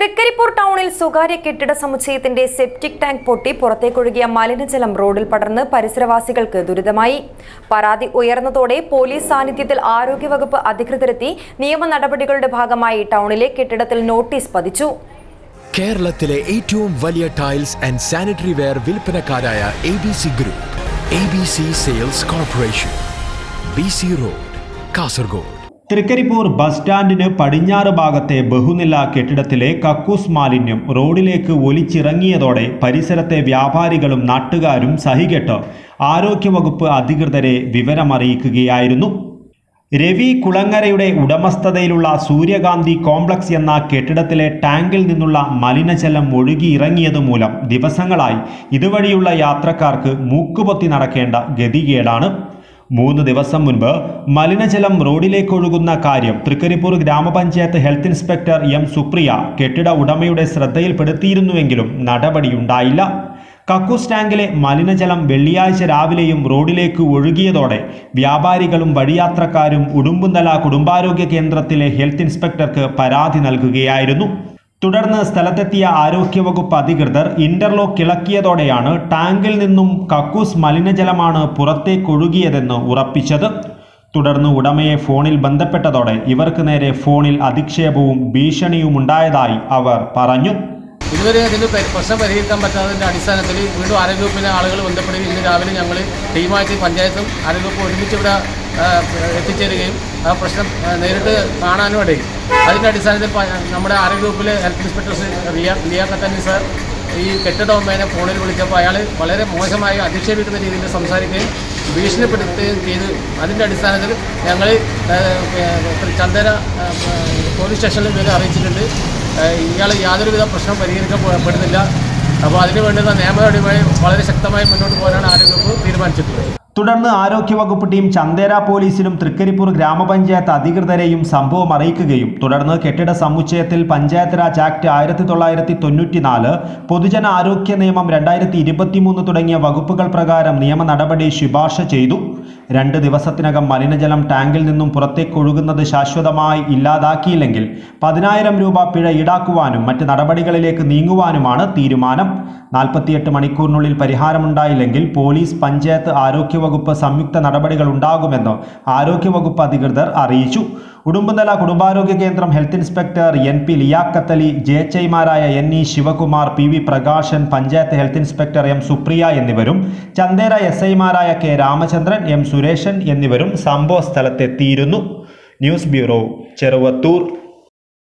തൃക്കരിപ്പൂർ ടൗണിൽ സ്വകാര്യ കെട്ടിട സമുച്ചയത്തിന്റെ സെപ്റ്റിക് ടാങ്ക് പൊട്ടി പുറത്തേക്കൊഴുകിയ മലിനജലം റോഡിൽ പടർന്ന് പരിസരവാസികൾക്ക് ദുരിതമായി. പരാതി ഉയർന്നതോടെ പോലീസ് സാന്നിധ്യത്തിൽ ആരോഗ്യവകുപ്പ് അധികൃതരെത്തി നിയമ നടപടികളുടെ ഭാഗമായി ടൗണിലെ കെട്ടിടത്തിൽ നോട്ടീസ് പതിച്ചു. കേരളത്തിലെ ഏറ്റവും വലിയ ടൈൽസ് ആൻഡ് സാനിറ്ററി വെയർ വിൽപ്പനക്കാരായ ABC group, ABC sales corporation, BC road, Kasaragod. Trikaripur bus സ്റ്റാൻഡിന് പടിഞ്ഞാറ് ഭാഗത്തെ ബഹുനില കെട്ടിടത്തിലെ കക്കൂസ് മാലിന്യം റോഡിലേക്ക് ഒലിച്ചിറങ്ങിയതോടെ പരിസരത്തെ വ്യാപാരികളും നാട്ടുകാരും സഹികെട്ട് ആരോഗ്യവകുപ്പ് അധികൃതരെ വിവരമറിയിക്കുകയായിരുന്നു. രവി കുളങ്ങരയുടെ ഉടമസ്ഥതയിലുള്ള സൂര്യകാന്തി കോംപ്ലക്സ് എന്ന കെട്ടിടത്തിലെ ടാങ്കിൽ നിന്നുള്ള മലിനജലം ഒഴുകിയിറങ്ങിയതുമൂലം ദിവസങ്ങളായി ഇതുവഴിയുള്ള യാത്രക്കാർക്ക് മൂക്കുപൊത്തി നടക്കേണ്ട ഗതികേടാണ്. 3 ദിവസം മുൻപ് മലിനജലം റോഡിലേക്കൊഴുകുന്ന കാര്യം തൃക്കരിപ്പൂർ ഗ്രാമപഞ്ചായത്ത് ഹെൽത്ത് ഇൻസ്പെക്ടർ M. സുപ്രിയ കെട്ടിട ഉടമയുടെ ശ്രദ്ധയിൽപ്പെടുത്തിയിരുന്നുവെങ്കിലും നടപടിയുണ്ടായില്ല. കക്കൂസ് ടാങ്കിലെ മലിനജലം വെള്ളിയാഴ്ച രാവിലെയും റോഡിലേക്ക് ഒഴുകിയതോടെ വ്യാപാരികളും വഴിയാത്രക്കാരും ഉടുമ്പുന്തല കുടുംബാരോഗ്യ കേന്ദ്രത്തിലെ ഹെൽത്ത് ഇൻസ്പെക്ടർക്ക് പരാതി നൽകുകയായിരുന്നു. തുടർന്ന് സ്ഥലത്തെത്തിയ ആരോഗ്യവകുപ്പ് അധികൃതർ ഇന്റർലോക്ക് ഇളക്കിയതോടെയാണ് ടാങ്കിൽ നിന്നും കക്കൂസ് മലിനജലമാണ് പുറത്തേക്കൊഴുകിയതെന്ന് ഉറപ്പിച്ചത്. തുടർന്ന് ഉടമയെ ഫോണിൽ ബന്ധപ്പെട്ടതോടെ ഇവർക്ക് നേരെ ഫോണിൽ അധിക്ഷേപവും ഭീഷണിയും ഉണ്ടായതായി അവർ പറഞ്ഞു. ഇതുവരെ അതിന് പ്രശ്നം പരിഹരിക്കാൻ പറ്റാത്തതിൻ്റെ അടിസ്ഥാനത്തിൽ വീണ്ടും ആരോഗ്യവകുപ്പിലെ ആളുകൾ ബന്ധപ്പെടുകയും ഇന്ന് രാവിലെ ഞങ്ങൾ ടീമായിട്ട് പഞ്ചായത്തും ആരോഗ്യവകുപ്പ് ഒരുമിച്ച് ഇവിടെ എത്തിച്ചേരുകയും ആ പ്രശ്നം നേരിട്ട് കാണാനും ഇടയും. അതിൻ്റെ അടിസ്ഥാനത്തിൽ നമ്മുടെ ആരോഗ്യവകുപ്പിലെ ഹെൽത്ത് ഇൻസ്പെക്ടർ ലിയാഖത്ത് സർ ഈ കെട്ടിട ഉടമേനെ ഫോണിൽ വിളിച്ചപ്പോൾ അയാൾ വളരെ മോശമായി അധിക്ഷേപിക്കുന്ന രീതിയിൽ സംസാരിക്കുകയും ഭീഷണിപ്പെടുത്തുകയും ചെയ്തു. അതിൻ്റെ അടിസ്ഥാനത്തിൽ ഞങ്ങൾ ചന്ദന പോലീസ് സ്റ്റേഷനിൽ ഇവരെ അറിയിച്ചിട്ടുണ്ട്. ഇയാൾ യാതൊരുവിധ പ്രശ്നം പരിഹരിക്കപ്പെടുന്നില്ല. അപ്പോൾ അതിന് വേണ്ടുന്ന നിയമ നടപടി വളരെ ശക്തമായി മുന്നോട്ട് പോകാനാണ് ആരോഗ്യവകുപ്പ് തീരുമാനിച്ചിട്ടുള്ളത്. തുടർന്ന് ആരോഗ്യവകുപ്പ് ടീം ചന്ദേര പോലീസിലും തൃക്കരിപ്പൂർ ഗ്രാമപഞ്ചായത്ത് അധികൃതരെയും സംഭവം അറിയിക്കുകയും തുടർന്ന് കെട്ടിട സമുച്ചയത്തിൽ പഞ്ചായത്ത് രാജ് ആക്ട് 1994, പൊതുജന ആരോഗ്യ നിയമം 2023 തുടങ്ങിയ വകുപ്പുകൾ പ്രകാരം നിയമ നടപടി ശുപാർശ ചെയ്തു. 2 ദിവസത്തിനകം മലിനജലം ടാങ്കിൽ നിന്നും പുറത്തേക്കൊഴുകുന്നത് ശാശ്വതമായി ഇല്ലാതാക്കിയില്ലെങ്കിൽ 10,000 രൂപ പിഴ ഈടാക്കുവാനും മറ്റ് നടപടികളിലേക്ക് നീങ്ങുവാനുമാണ് തീരുമാനം. 48 മണിക്കൂറിനുള്ളിൽ പരിഹാരമുണ്ടായില്ലെങ്കിൽ പോലീസ്, പഞ്ചായത്ത്, ആരോഗ്യവകുപ്പ് സംയുക്ത നടപടികൾ ഉണ്ടാകുമെന്ന് ആരോഗ്യവകുപ്പ് അധികൃതർ അറിയിച്ചു. ഉടുമ്പുന്തല കുടുംബാരോഗ്യ കേന്ദ്രം health inspector NP Liyakath Ali, JHIമാരായ NE Sivakumar, PV Prakashan, panchayat health inspector M. Supriya എന്നിവരും ചന്ദേര SIമാരായ K. രാമചന്ദ്രൻ, M. സുരേഷൻ എന്നിവരും സംഭവ സ്ഥലത്തെത്തിയിരുന്നു. News bureau, Cheruvathur.